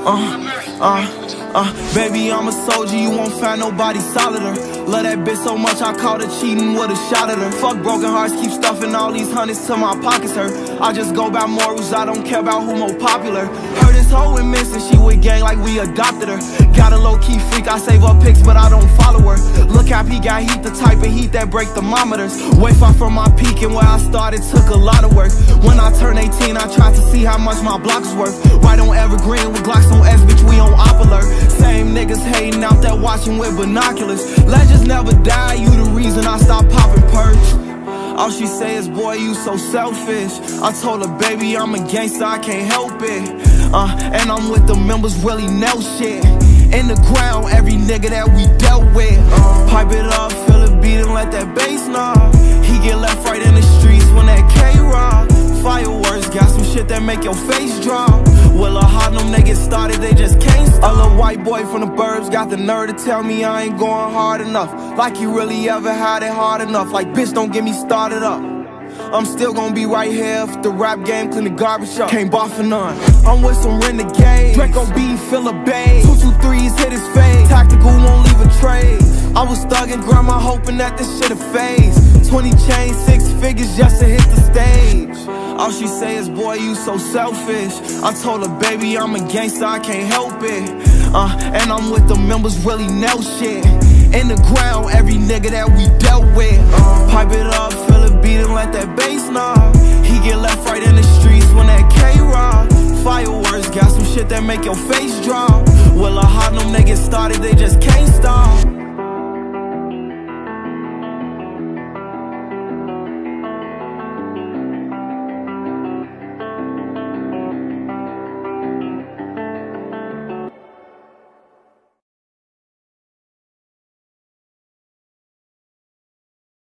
Baby, I'm a soldier, you won't find nobody solider. Love that bitch so much, I caught her cheating with a shot at her. Fuck broken hearts, keep stuffing all these hundreds till my pockets hurt. I just go by morals, I don't care about who more popular. Heard this hoe went missing, she with gang like we adopted her. Got a low-key freak, I save her pics, but I don't follow her. Look how he got heat, the type of heat that break thermometers. Way far from my peak, and where I started took a lot of work. When I turned 18, I tried to see how much my block was worth. Right on Evergreen with Glocks on S, bitch, we on op alert. Same niggas hating out there watching with binoculars. Legends never die, you the reason I stopped popping perch. All she say is, boy, you so selfish. I told her, baby, I'm a gangster, I can't help it. And I'm with the members, really nail shit. In the ground, every nigga that we dealt with. Pipe it up, feel it beating, let that bass knock. He get left right in the streets when that K-Rock. Fireworks, got some shit that make your face drop. Well, how them niggas started, they just can't stop. A little white boy from the burbs got the nerve to tell me I ain't going hard enough. Like you really ever had it hard enough. Like, bitch, don't get me started up. I'm still gonna be right here if the rap game clean the garbage up. Can't bar for none. I'm with some renegades. Draco B, Phillip Bay. 223s hit his face. Tactical won't leave a trace. I was thugging grandma hoping that this shit'll phase. 20 chains, 6 figures just to hit the stage. All she say is, boy, you so selfish. I told her, baby, I'm a gangster, I can't help it. And I'm with the members, really nail shit. In the ground, every nigga that we dealt with. Pipe it up, feel it beating, let that bass knock. He get left right in the streets when that K-Rock. Fireworks, got some shit that make your face drop. Well, how them niggas started, they just can't stop.